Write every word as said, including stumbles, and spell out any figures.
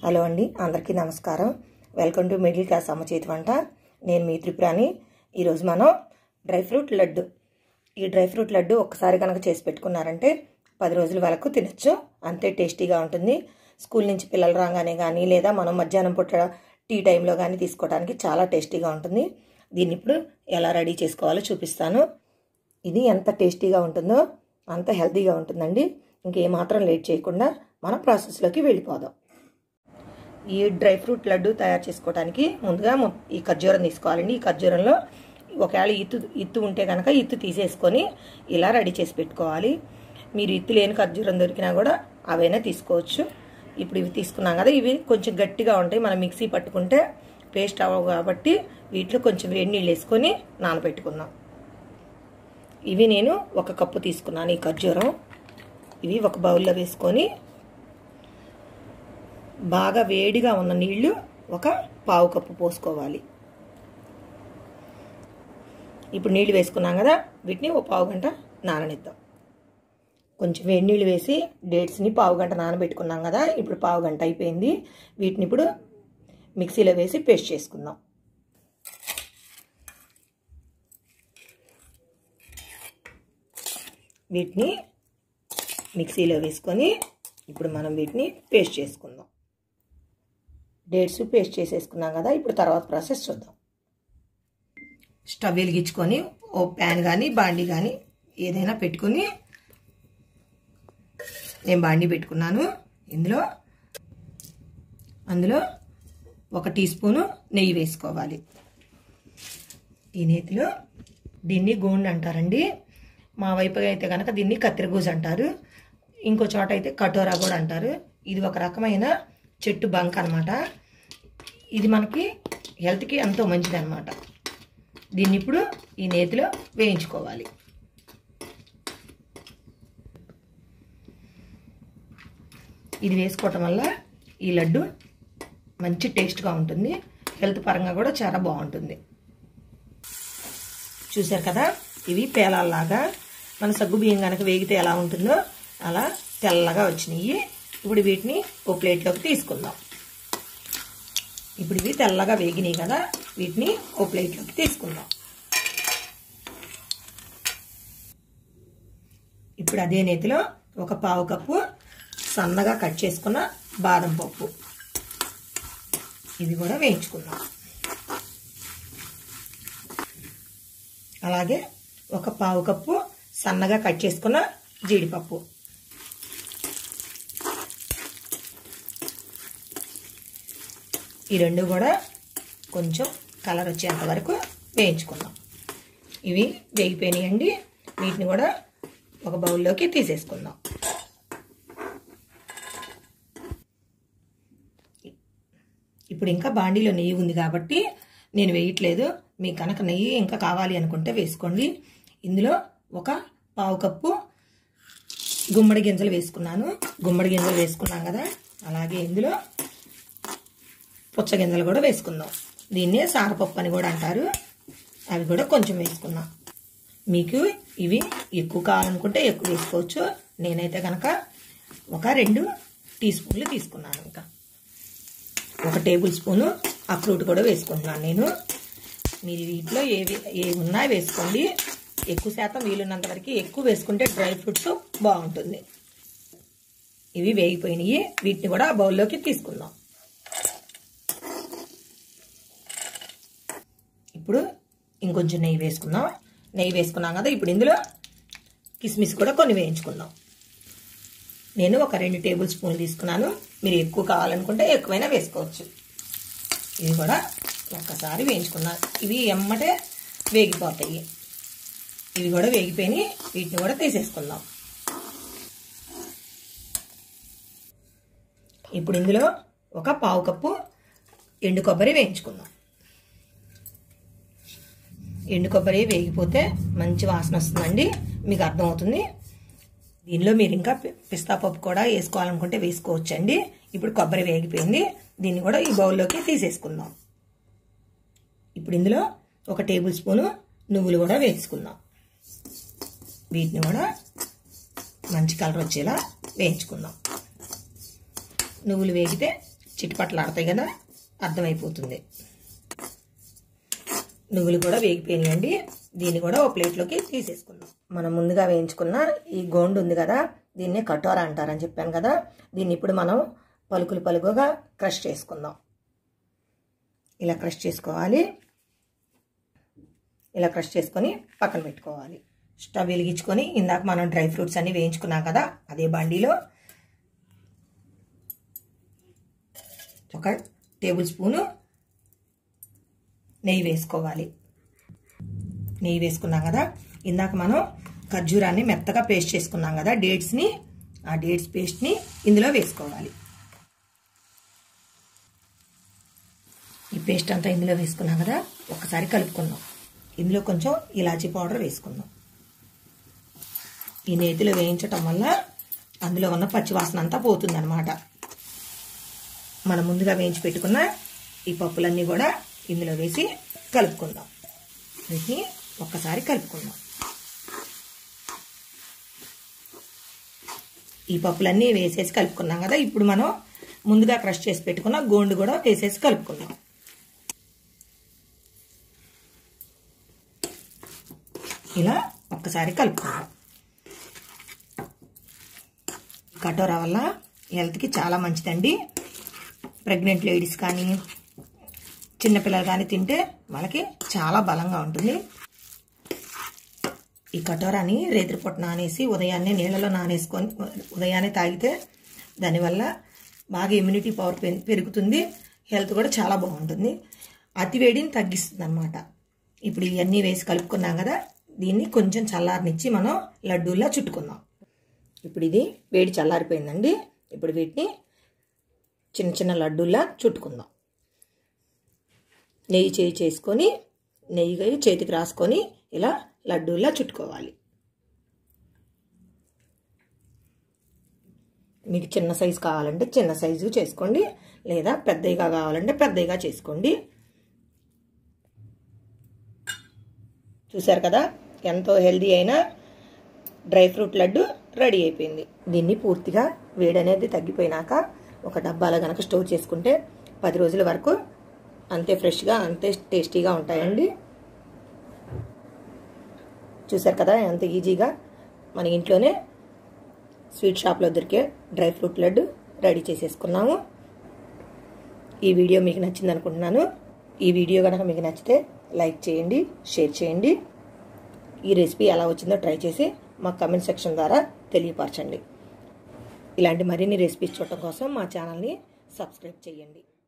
Hello అండి, అందరికీ నమస్కారం. వెల్కమ్ టు మిడిల్ క్లాస్ అమ్మ చేతి వంట. నేను మీ త్రిపురాని. ఈరోజు మనం డ్రై ఫ్రూట్ లడ్డు ఈ డ్రై ఫ్రూట్ లడ్డు ఒక్కసారి కనుక చేసి పెట్టుకున్నారంటే పది రోజుల వరకు తినచ్చు. అంతే టేస్టీగా ఉంటుంది. స్కూల్ నుంచి పిల్లలు రాగానే కానీ లేదా మనం మధ్యాహ్నం పూట టీ టైంలో కానీ తీసుకోవడానికి చాలా టేస్టీగా ఉంటుంది. దీన్ని ఇప్పుడు ఎలా రెడీ చేసుకోవాలో చూపిస్తాను. ఇది ఎంత టేస్టీగా ఉంటుందో అంత హెల్తీగా ఉంటుందండి. ఇంకేమాత్రం లేట్ చేయకుండా మనం ప్రాసెస్లోకి వెళ్ళిపోదాం. ఈ డ్రై ఫ్రూట్ లడ్డు తయారు చేసుకోవడానికి ముందుగా ఈ ఖర్జూరం తీసుకోవాలండి. ఈ ఖర్జూరంలో ఒకవేళ ఇత్తు ఇత్తు ఉంటే కనుక ఇత్తు తీసేసుకొని ఇలా రెడీ చేసి పెట్టుకోవాలి. మీరు ఇత్తు లేని ఖర్జూరం దొరికినా కూడా అవైనా తీసుకోవచ్చు. ఇప్పుడు ఇవి తీసుకున్నాం కదా, ఇవి కొంచెం గట్టిగా ఉంటాయి. మనం మిక్సీ పట్టుకుంటే పేస్ట్ అవ్వవు కాబట్టి వీటిలో కొంచెం వేడి నీళ్ళు వేసుకొని నానబెట్టుకుందాం. ఇవి నేను ఒక కప్పు తీసుకున్నాను. ఈ ఖర్జూరం ఇవి ఒక బౌల్లో వేసుకొని బాగా వేడిగా ఉన్న నీళ్లు ఒక పావు కప్పు పోసుకోవాలి. ఇప్పుడు నీళ్ళు వేసుకున్నాం కదా, వీటిని ఒక పావు గంట నాననిద్దాం. కొంచెం వేడి నీళ్ళు వేసి డేట్స్ని పావు గంట నానబెట్టుకున్నాం కదా, ఇప్పుడు పావు గంట అయిపోయింది. వీటిని ఇప్పుడు మిక్సీలో వేసి పేస్ట్ చేసుకుందాం. వీటిని మిక్సీలో వేసుకొని ఇప్పుడు మనం వీటిని పేస్ట్ చేసుకుందాం. డేట్స్ పేస్ట్ చేసేసుకున్నాం కదా, ఇప్పుడు తర్వాత ప్రాసెస్ చూద్దాం. స్టవ్ వెలిగించుకొని ఓ ప్యాన్ కానీ బాండీ కానీ ఏదైనా పెట్టుకొని, నేను బాండీ పెట్టుకున్నాను. ఇందులో అందులో ఒక టీ స్పూను నెయ్యి వేసుకోవాలి. ఈ నేతిలో దీన్ని గోండ్ అంటారండి. మా వైపు అయితే కనుక దీన్ని కత్తిరగూజ అంటారు. ఇంకో చోట అయితే కటోరా కూడా అంటారు. ఇది ఒక రకమైన చెట్టు బంక్ అనమాట. ఇది మనకి హెల్త్కి ఎంతో మంచిది అనమాట. దీన్ని ఇప్పుడు ఈ నేతిలో వేయించుకోవాలి. ఇది వేసుకోవటం వల్ల ఈ లడ్డు మంచి టేస్ట్గా ఉంటుంది. హెల్త్ పరంగా కూడా చాలా బాగుంటుంది. చూసారు కదా, ఇవి పేలాల్లాగా మన సగ్గు బియ్యం కనుక వేగితే ఎలా ఉంటుందో అలా తెల్లగా వచ్చినాయి. ఇప్పుడు వీటిని ఓ ప్లేట్లోకి తీసుకుందాం. ఇప్పుడు ఇవి తెల్లగా వేగినాయి కదా, వీటిని ఓ ప్లేట్లోకి తీసుకుందాం. ఇప్పుడు అదే నేతిలో ఒక పావు కప్పు సన్నగా కట్ చేసుకున్న బాదం పప్పు ఇది కూడా వేయించుకుందాం. అలాగే ఒక పావు కప్పు సన్నగా కట్ చేసుకున్న జీడిపప్పు, ఈ రెండు కూడా కొంచెం కలర్ వచ్చేంత వరకు వేయించుకుందాం. ఇవి వేగిపోయినాయండి. వీటిని కూడా ఒక బౌల్లోకి తీసేసుకుందాం. ఇప్పుడు ఇంకా బాండీలో నెయ్యి ఉంది కాబట్టి నేను వేయట్లేదు. మీకు కనుక నెయ్యి ఇంకా కావాలి అనుకుంటే వేసుకోండి. ఇందులో ఒక పావు కప్పు గుమ్మడి గింజలు వేసుకున్నాను. గుమ్మడి గింజలు వేసుకున్నాం కదా, అలాగే ఇందులో పుచ్చగింజలు కూడా వేసుకుందాం. దీన్నే సారపప్పు అని కూడా అంటారు. అవి కూడా కొంచెం వేసుకుందాం. మీకు ఇవి ఎక్కువ కావాలనుకుంటే ఎక్కువ వేసుకోవచ్చు. నేనైతే కనుక ఒక రెండు టీ స్పూన్లు తీసుకున్నాను. ఇంకా ఒక టేబుల్ స్పూను అక్రూట్ కూడా వేసుకుంటున్నాను నేను. మీరు వీటిలో ఏవి ఏవి ఉన్నా వేసుకోండి. ఎక్కువ శాతం వీలున్నంత వరకు ఎక్కువ వేసుకుంటే డ్రై ఫ్రూట్స్ బాగుంటుంది. ఇవి వేగిపోయినాయి. వీటిని కూడా బౌల్లోకి తీసుకుందాం. ఇప్పుడు ఇంకొంచెం నెయ్యి వేసుకుందాం. నెయ్యి వేసుకున్నాం కదా, ఇప్పుడు ఇందులో కిస్మిస్ కూడా కొన్ని వేయించుకుందాం. నేను ఒక రెండు టేబుల్ స్పూన్లు తీసుకున్నాను. మీరు ఎక్కువ కావాలనుకుంటే ఎక్కువైనా వేసుకోవచ్చు. ఇవి కూడా ఒక్కసారి వేయించుకున్నాం. ఇవి ఎమ్మటే వేగిపోతాయి. ఇవి కూడా వేగిపోయి వీటిని కూడా తీసేసుకుందాం. ఇప్పుడు ఇందులో ఒక పావు కప్పు ఎండు కొబ్బరి వేయించుకుందాం. ఎండు కొబ్బరి వేగిపోతే మంచి వాసన వస్తుందండి, మీకు అర్థమవుతుంది. దీనిలో మీరు ఇంకా పిస్తా పప్పు కూడా వేసుకోవాలనుకుంటే వేసుకోవచ్చండి. ఇప్పుడు కొబ్బరి వేగిపోయింది. దీన్ని కూడా ఈ బౌల్లోకి తీసేసుకుందాం. ఇప్పుడు ఇందులో ఒక టేబుల్ స్పూను నువ్వులు కూడా వేసుకుందాం. వీటిని కూడా మంచి కలర్ వచ్చేలా వేయించుకుందాం. నువ్వులు వేగితే చిటిపట్లాడతాయి కదా, అర్థమైపోతుంది. నువ్వులు కూడా వేగిపోయినాయండి. దీన్ని కూడా ఒక ప్లేట్లోకి తీసేసుకుందాం. మనం ముందుగా వేయించుకున్న ఈ గోండు ఉంది కదా, దీన్నే కటోరా అంటారని చెప్పాను కదా. దీన్ని ఇప్పుడు మనం పలుకులు పలుకుగా క్రష్ చేసుకుందాం. ఇలా క్రష్ చేసుకోవాలి. ఇలా క్రష్ చేసుకొని పక్కన పెట్టుకోవాలి. స్టవ్ వెలిగించుకొని ఇందాక మనం డ్రై ఫ్రూట్స్ అన్ని వేయించుకున్నాం కదా, అదే బండిలో ఒక టేబుల్ స్పూను నెయ్యి వేసుకోవాలి. నెయ్యి వేసుకున్నాం కదా, ఇందాక మనం ఖర్జూరాన్ని మెత్తగా పేస్ట్ చేసుకున్నాం కదా, డేట్స్ని, ఆ డేట్స్ పేస్ట్ని ఇందులో వేసుకోవాలి. ఈ పేస్ట్ అంతా ఇందులో వేసుకున్నాం కదా, ఒకసారి కలుపుకుందాం. ఇందులో కొంచెం ఇలాచీ పౌడర్ వేసుకుందాం. ఈ నేతిలో వేయించటం వల్ల అందులో ఉన్న పచ్చివాసన అంతా పోతుంది అన్నమాట. మనం ముందుగా వేయించి పెట్టుకున్న ఈ పప్పులన్నీ కూడా ఇందులో వేసి కలుపుకుందాం. వీటిని ఒక్కసారి కలుపుకుందాం. ఈ పప్పులన్నీ వేసేసి కలుపుకున్నాం కదా, ఇప్పుడు మనం ముందుగా క్రష్ చేసి పెట్టుకున్న గోండు కూడా వేసేసి కలుపుకుందాం. ఇలా ఒక్కసారి కలుపుకుందాం. కటోరా వల్ల హెల్త్కి చాలా మంచిదండి. ప్రెగ్నెంట్ లేడీస్ కానీ చిన్నపిల్లలు కానీ తింటే వాళ్ళకి చాలా బలంగా ఉంటుంది. ఈ కటోరాని రేత్రిపూట నానేసి ఉదయాన్నే నీళ్ళలో నానేసుకొని ఉదయాన్నే తాగితే దానివల్ల బాగా ఇమ్యూనిటీ పవర్ పెరుగుతుంది. హెల్త్ కూడా చాలా బాగుంటుంది. అతివేడిని తగ్గిస్తుంది అన్నమాట. ఇప్పుడు ఇవన్నీ వేసి కలుపుకున్నాం కదా, దీన్ని కొంచెం చల్లారనిచ్చి మనం లడ్డూలా చుట్టుకుందాం. ఇప్పుడు ఇది వేడి చల్లారిపోయిందండి. ఇప్పుడు వీటిని చిన్న చిన్న లడ్డూలా చుట్టుకుందాం. నెయ్యి చేయి చేసుకొని నెయ్యి చేతికి రాసుకొని ఇలా లడ్డూలా చుట్టుకోవాలి. మీకు చిన్న సైజు కావాలంటే చిన్న సైజు చేసుకోండి, లేదా పెద్దగా కావాలంటే పెద్దగా చేసుకోండి. చూసారు కదా, ఎంతో హెల్దీ అయిన డ్రై ఫ్రూట్ లడ్డు రెడీ అయిపోయింది. దీన్ని పూర్తిగా వేడి అనేది తగ్గిపోయినాక ఒక డబ్బాలో కనుక స్టోర్ చేసుకుంటే పది రోజుల వరకు అంతే ఫ్రెష్గా అంతే టేస్టీగా ఉంటాయండి. చూసారు కదా, ఎంత ఈజీగా మన ఇంట్లోనే స్వీట్ షాప్లో దొరికే డ్రై ఫ్రూట్ లడ్డు రెడీ చేసేసుకున్నాము. ఈ వీడియో మీకు నచ్చింది అనుకుంటున్నాను. ఈ వీడియో కనుక మీకు నచ్చితే లైక్ చేయండి, షేర్ చేయండి. ఈ రెసిపీ ఎలా వచ్చిందో ట్రై చేసి మా కమెంట్ సెక్షన్ ద్వారా తెలియపరచండి. ఇలాంటి మరిన్ని రెసిపీస్ చూడటం కోసం మా ఛానల్ని సబ్స్క్రైబ్ చేయండి.